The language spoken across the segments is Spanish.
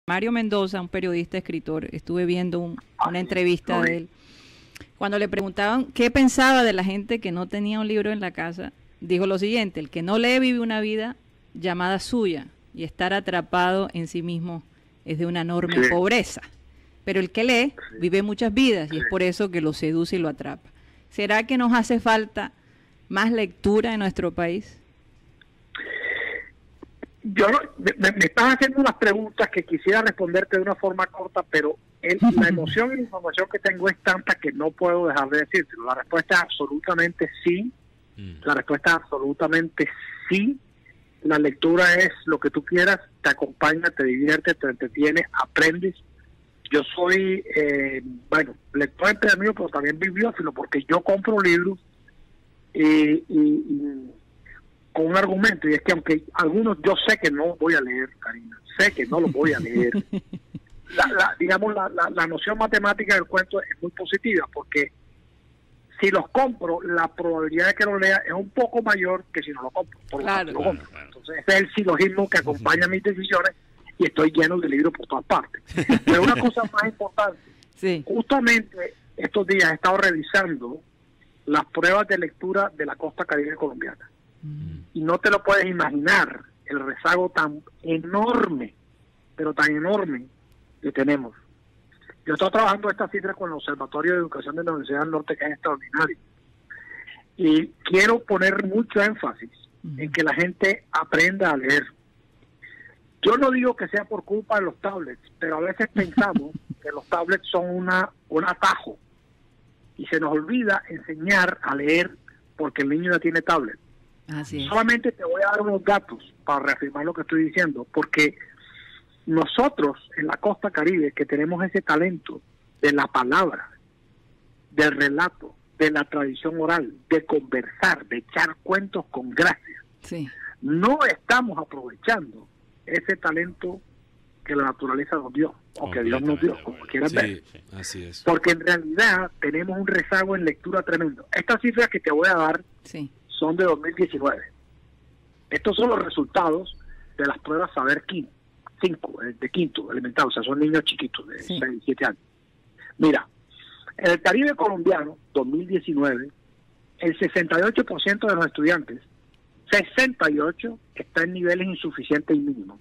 Mario Mendoza, un periodista, escritor, estuve viendo una entrevista de él. Cuando le preguntaban qué pensaba de la gente que no tenía un libro en la casa, dijo lo siguiente: el que no lee vive una vida llamada suya, y estar atrapado en sí mismo es de una enorme pobreza. Pero el que lee vive muchas vidas, y es por eso que lo seduce y lo atrapa. ¿Será que nos hace falta más lectura en nuestro país? Me estás haciendo unas preguntas que quisiera responderte de una forma corta, pero la emoción y la información que tengo es tanta que no puedo dejar de decírtelo. La respuesta es absolutamente sí. La respuesta es absolutamente sí. La lectura es lo que tú quieras, te acompaña, te divierte, te entretiene, aprendes. Yo soy, lector empedernido, pero también bibliófilo, porque yo compro libros y con un argumento, y es que aunque algunos yo sé que no voy a leer, Karina, sé que no los voy a leer, la noción matemática del cuento es muy positiva, porque si los compro, la probabilidad de que lo lea es un poco mayor que si no lo compro. Claro. Entonces ese es el silogismo que acompaña mis decisiones, y estoy lleno de libros por todas partes. Pero una cosa más importante, justamente estos días he estado revisando las pruebas de lectura de la costa caribe colombiana. Y no te lo puedes imaginar el rezago tan enorme, pero tan enorme que tenemos. Yo estoy trabajando esta cifra con el Observatorio de Educación de la Universidad del Norte, que es extraordinario. Y quiero poner mucho énfasis en que la gente aprenda a leer. Yo no digo que sea por culpa de los tablets, pero a veces pensamos que los tablets son un atajo, y se nos olvida enseñar a leer porque el niño ya tiene tablet. Así es. Solamente te voy a dar unos datos para reafirmar lo que estoy diciendo, porque nosotros en la costa caribe, que tenemos ese talento de la palabra, del relato, de la tradición oral, de conversar, de echar cuentos con gracia, no estamos aprovechando ese talento que la naturaleza nos dio, o que Dios nos dio, como quieras ver. Así es. Porque en realidad tenemos un rezago en lectura tremendo. Estas cifras que te voy a dar son de 2019. Estos son los resultados de las pruebas Saber 5, de quinto elemental, o sea, son niños chiquitos de 6, 7 años. Mira, en el Caribe colombiano, 2019, el 68% de los estudiantes, 68, está en niveles insuficientes y mínimos.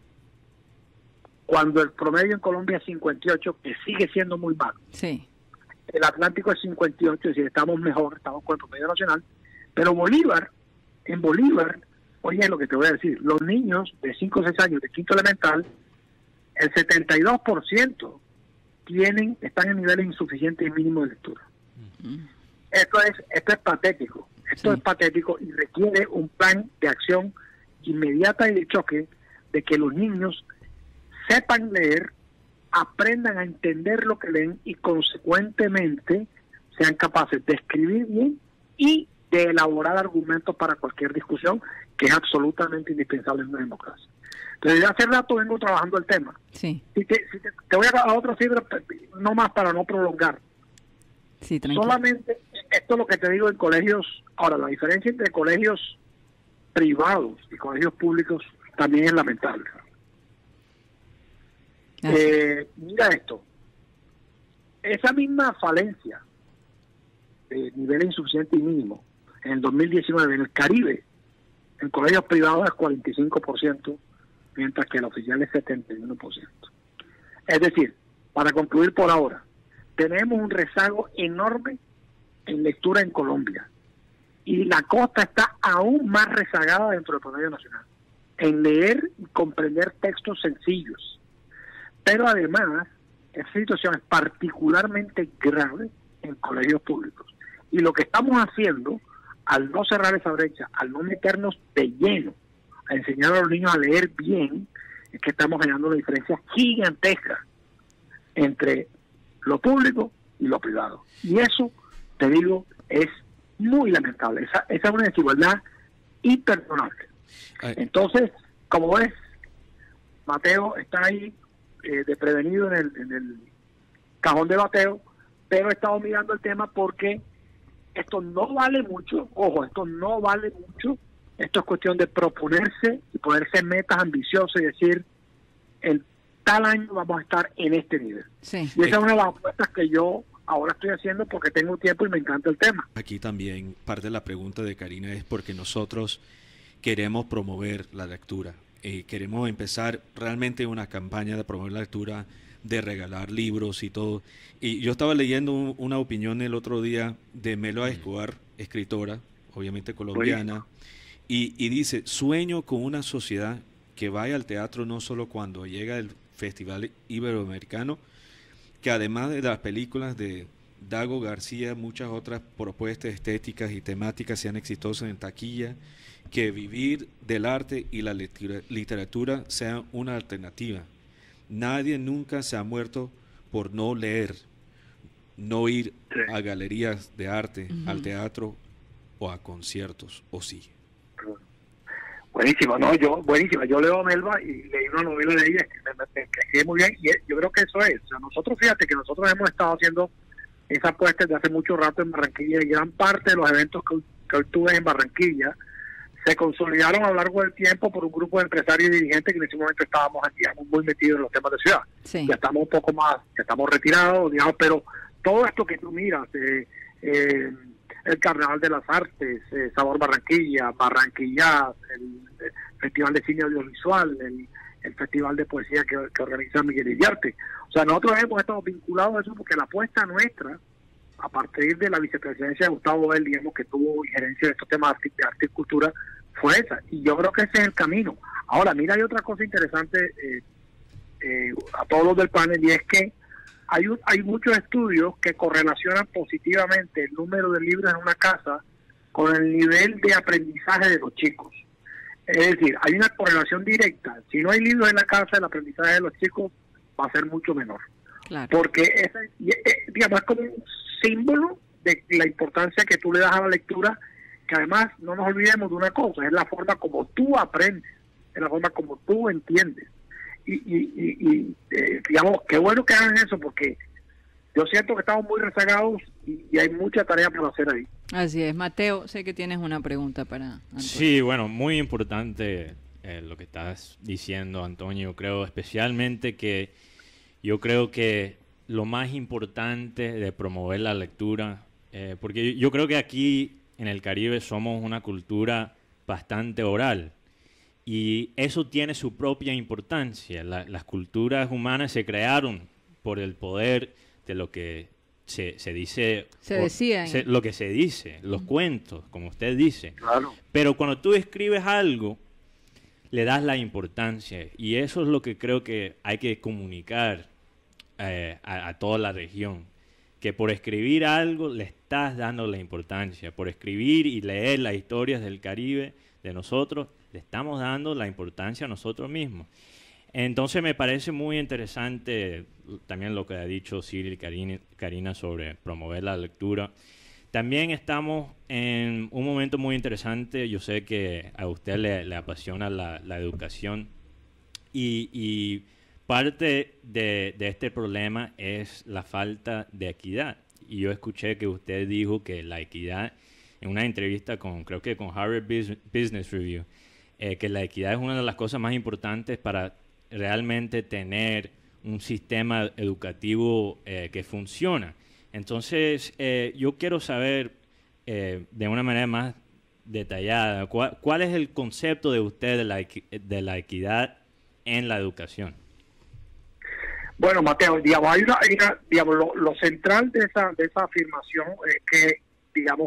Cuando el promedio en Colombia es 58, que sigue siendo muy malo. El Atlántico es 58, es decir, estamos mejor, estamos con el promedio nacional. Pero en Bolívar, oye lo que te voy a decir, los niños de 5 o 6 años de quinto elemental, el 72% están en niveles insuficientes y mínimos de lectura. Esto es patético. Esto es patético y requiere un plan de acción inmediata y de choque, de que los niños sepan leer, aprendan a entender lo que leen y consecuentemente sean capaces de escribir bien y de elaborar argumentos para cualquier discusión, que es absolutamente indispensable en una democracia. Entonces, desde hace rato vengo trabajando el tema. Te voy a dar otra cifra, no más para no prolongar. Solamente, esto es lo que te digo en colegios. Ahora, la diferencia entre colegios privados y colegios públicos también es lamentable. Mira esto. Esa misma falencia de nivel insuficiente y mínimo en el 2019 en el Caribe, en colegios privados es 45%, mientras que el oficial es 71%. Es decir, para concluir por ahora, tenemos un rezago enorme en lectura en Colombia, y la costa está aún más rezagada dentro del promedio nacional en leer y comprender textos sencillos. Pero además, esta situación es particularmente grave en colegios públicos. Y lo que estamos haciendo, al no cerrar esa brecha, al no meternos de lleno a enseñar a los niños a leer bien, es que estamos generando una diferencia gigantesca entre lo público y lo privado. Y eso, te digo, es muy lamentable. Esa es una desigualdad imperdonable. Entonces, como ves, Mateo está ahí de prevenido en el cajón de bateo, pero he estado mirando el tema porque esto no vale mucho. Ojo, esto no vale mucho. Esto es cuestión de proponerse y ponerse metas ambiciosas y decir, el tal año vamos a estar en este nivel. Sí. Y esa es una de las apuestas que yo ahora estoy haciendo porque tengo tiempo y me encanta el tema. Aquí también parte de la pregunta de Karina es porque nosotros queremos promover la lectura. Queremos empezar realmente una campaña de promover la lectura, de regalar libros y todo. Y yo estaba leyendo una opinión el otro día de Melo Escobar, escritora, obviamente colombiana, y dice, sueño con una sociedad que vaya al teatro no solo cuando llega el Festival Iberoamericano, que además de las películas de Dago García, muchas otras propuestas estéticas y temáticas sean exitosas en taquilla, que vivir del arte y la literatura sea una alternativa. Nadie nunca se ha muerto por no leer, no ir a galerías de arte, al teatro o a conciertos, ¿o sí? Buenísima, no, buenísima. Yo leo a Melba y leí una novela de ella que me escribe muy bien, y yo creo que eso es. O sea, nosotros, fíjate que nosotros hemos estado haciendo esa apuesta desde hace mucho rato en Barranquilla, y gran parte de los eventos que hoy tuve en Barranquilla se consolidaron a lo largo del tiempo por un grupo de empresarios y dirigentes que en ese momento estábamos aquí muy metidos en los temas de ciudad. Sí. Ya estamos un poco más, ya estamos retirados, digamos, pero todo esto que tú miras, el Carnaval de las Artes, Sabor Barranquilla, Barranquilla, el Festival de Cine Audiovisual, el Festival de Poesía que organiza Miguel Iriarte. O sea, nosotros hemos estado vinculados a eso porque la apuesta nuestra, a partir de la vicepresidencia de Gustavo Bell, digamos, que tuvo injerencia de estos temas de arte y cultura, fue esa. Y yo creo que ese es el camino. Ahora, mira, hay otra cosa interesante a todos los del panel, y es que hay muchos estudios que correlacionan positivamente el número de libros en una casa con el nivel de aprendizaje de los chicos. Es decir, hay una correlación directa. Si no hay libros en la casa, el aprendizaje de los chicos va a ser mucho menor. Claro. Porque digamos, es como un símbolo de la importancia que tú le das a la lectura, que además no nos olvidemos de una cosa, es la forma como tú aprendes, es la forma como tú entiendes. Y digamos, qué bueno que hagan eso, porque yo siento que estamos muy rezagados y hay mucha tarea por hacer ahí. Así es. Mateo, sé que tienes una pregunta para Antonio. Sí, bueno, muy importante lo que estás diciendo, Antonio. Creo especialmente que yo creo que lo más importante de promover la lectura, porque yo creo que aquí en el Caribe somos una cultura bastante oral, y eso tiene su propia importancia. Las culturas humanas se crearon por el poder de lo que se dice, lo que se dice, los cuentos, como usted dice. Claro. Pero cuando tú escribes algo, le das la importancia, y eso es lo que creo que hay que comunicar a toda la región, que por escribir algo le estás dando la importancia, por escribir y leer las historias del Caribe, de nosotros, le estamos dando la importancia a nosotros mismos. Entonces me parece muy interesante también lo que ha dicho Cyril y Karina sobre promover la lectura. También estamos en un momento muy interesante. Yo sé que a usted le apasiona la educación, y parte de este problema es la falta de equidad. Y yo escuché que usted dijo que la equidad, en una entrevista creo que con Harvard Business Review, que la equidad es una de las cosas más importantes para realmente tener un sistema educativo que funciona. Entonces, yo quiero saber de una manera más detallada, ¿cuál es el concepto de usted de la equidad en la educación? Bueno, Mateo, digamos, digamos, lo central de esa afirmación es que, digamos,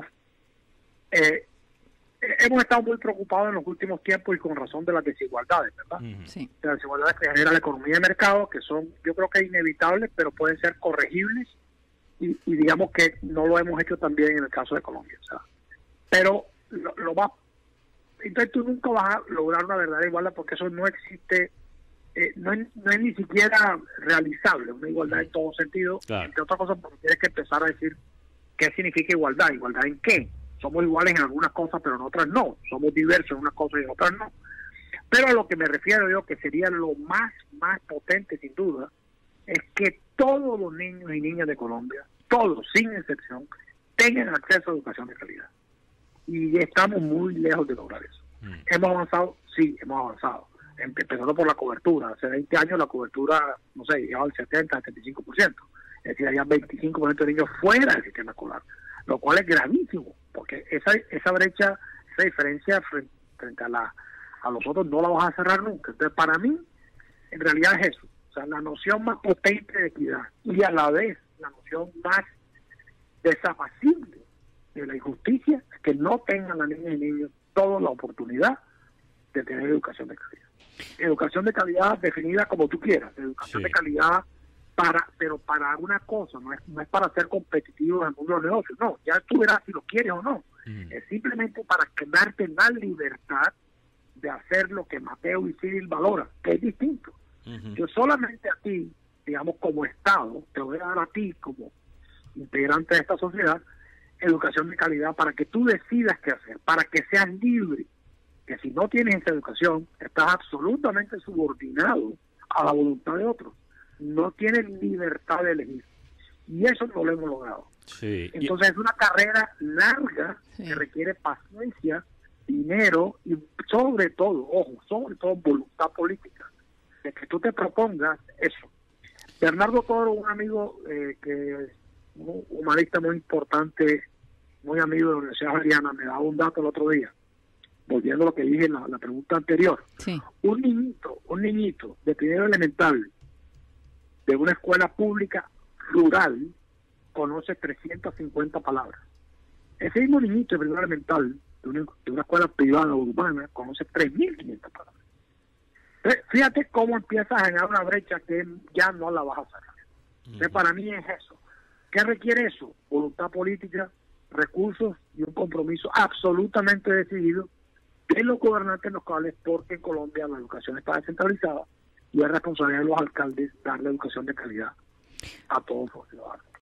hemos estado muy preocupados en los últimos tiempos, y con razón, de las desigualdades, ¿verdad? Sí. De las desigualdades que genera la economía de mercado, que son, yo creo que inevitables, pero pueden ser corregibles, y digamos que no lo hemos hecho también en el caso de Colombia. O sea, pero lo más... Entonces tú nunca vas a lograr una verdadera igualdad, porque eso no existe, no es ni siquiera realizable, una igualdad en todo sentido. Claro. Entre otras cosas, porque tienes que empezar a decir qué significa igualdad. ¿Igualdad en qué? Somos iguales en algunas cosas, pero en otras no. Somos diversos en unas cosas y en otras no. Pero a lo que me refiero yo, que sería lo más potente, sin duda, es que todos los niños y niñas de Colombia, todos, sin excepción, tengan acceso a educación de calidad. Y estamos muy lejos de lograr eso. ¿Hemos avanzado? Sí, hemos avanzado. empezando por la cobertura. Hace 20 años la cobertura, no sé, llegaba al 70, 75%. Es decir, había 25% de niños fuera del sistema escolar, lo cual es gravísimo, porque esa brecha, esa diferencia frente a los otros no la vas a cerrar nunca. Entonces, para mí, en realidad es eso. O sea, la noción más potente de equidad y a la vez la noción más desapacible de la injusticia es que no tengan las niñas y niños toda la oportunidad de tener educación de calidad. Educación de calidad definida como tú quieras, educación de calidad pero para una cosa, no es para ser competitivo en el mundo de los negocios, no, ya tú verás si lo quieres o no, es simplemente para darte la libertad de hacer lo que Mateo y Cyril valoran, que es distinto. Yo solamente a ti, digamos como Estado, te voy a dar a ti como integrante de esta sociedad, educación de calidad para que tú decidas qué hacer, para que seas libre, que si no tienes esa educación, estás absolutamente subordinado a la voluntad de otros, no tienes libertad de elegir, y eso no lo hemos logrado. Entonces es una carrera larga que requiere paciencia, dinero y sobre todo voluntad política, de que tú te propongas eso. Bernardo Toro, un amigo que es un humanista muy importante, muy amigo de la Universidad Javeriana, me daba un dato el otro día, volviendo a lo que dije en la pregunta anterior. Un niñito de primero elemental de una escuela pública rural conoce 350 palabras. Ese mismo niñito de primero elemental de una escuela privada o urbana conoce 3.500 palabras. Entonces, fíjate cómo empiezas a generar una brecha que ya no la vas a cerrar. Entonces, para mí es eso. ¿Qué requiere eso? Voluntad política, recursos y un compromiso absolutamente decidido de los gobernantes locales, porque en Colombia la educación está descentralizada y es responsabilidad de los alcaldes darle educación de calidad a todos los ciudadanos.